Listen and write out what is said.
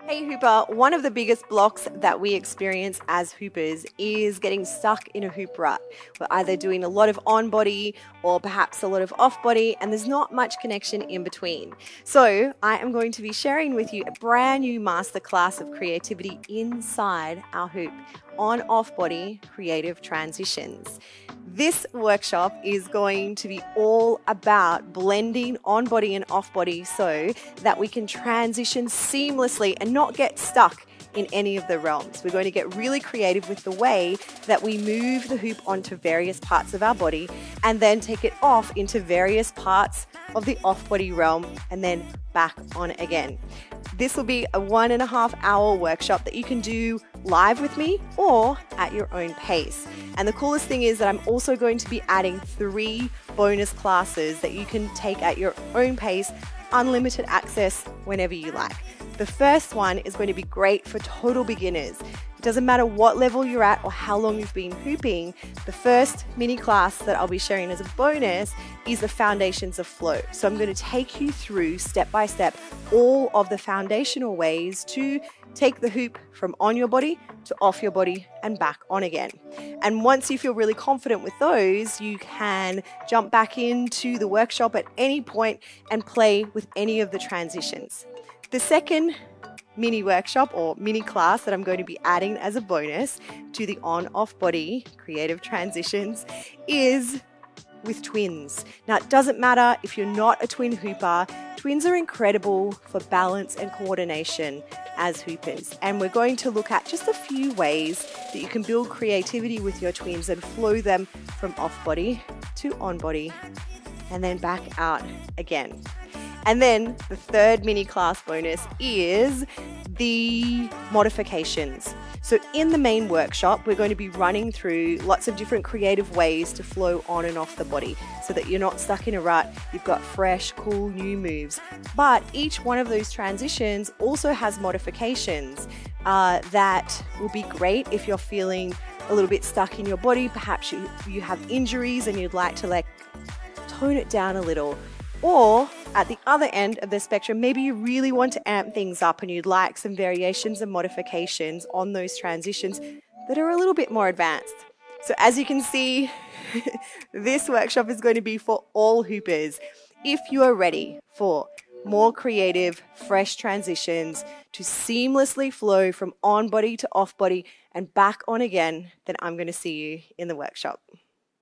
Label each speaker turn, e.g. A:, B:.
A: Hey Hooper, one of the biggest blocks that we experience as Hoopers is getting stuck in a hoop rut. We're either doing a lot of on body or perhaps a lot of off body, and there's not much connection in between. So I am going to be sharing with you a brand new masterclass of creativity inside our hoop on off body creative transitions. This workshop is going to be all about blending on body and off body so that we can transition seamlessly and not get stuck in any of the realms. We're going to get really creative with the way that we move the hoop onto various parts of our body and then take it off into various parts of the off body realm and then back on again. This will be a 1.5 hour workshop that you can do live with me or at your own pace. And the coolest thing is that I'm also going to be adding 3 bonus classes that you can take at your own pace, unlimited access whenever you like. The first one is going to be great for total beginners. It doesn't matter what level you're at or how long you've been hooping. The first mini class that I'll be sharing as a bonus is the foundations of flow. So I'm going to take you through step by step all of the foundational ways to take the hoop from on your body to off your body and back on again. And once you feel really confident with those, you can jump back into the workshop at any point and play with any of the transitions. The second mini workshop or mini class that I'm going to be adding as a bonus to the on-off body creative transitions is with twins. Now, it doesn't matter if you're not a twin hooper, twins are incredible for balance and coordination as hoopers. And we're going to look at just a few ways that you can build creativity with your twins and flow them from off body to on body and then back out again. And then the third mini class bonus is the modifications. So in the main workshop, we're going to be running through lots of different creative ways to flow on and off the body so that you're not stuck in a rut. You've got fresh, cool, new moves. But each one of those transitions also has modifications that will be great if you're feeling a little bit stuck in your body. Perhaps you have injuries and you'd like to tone it down a little. Or at the other end of the spectrum, maybe you really want to amp things up and you'd like some variations and modifications on those transitions that are a little bit more advanced. So as you can see, this workshop is going to be for all hoopers. If you are ready for more creative, fresh transitions to seamlessly flow from on body to off body and back on again, then I'm going to see you in the workshop.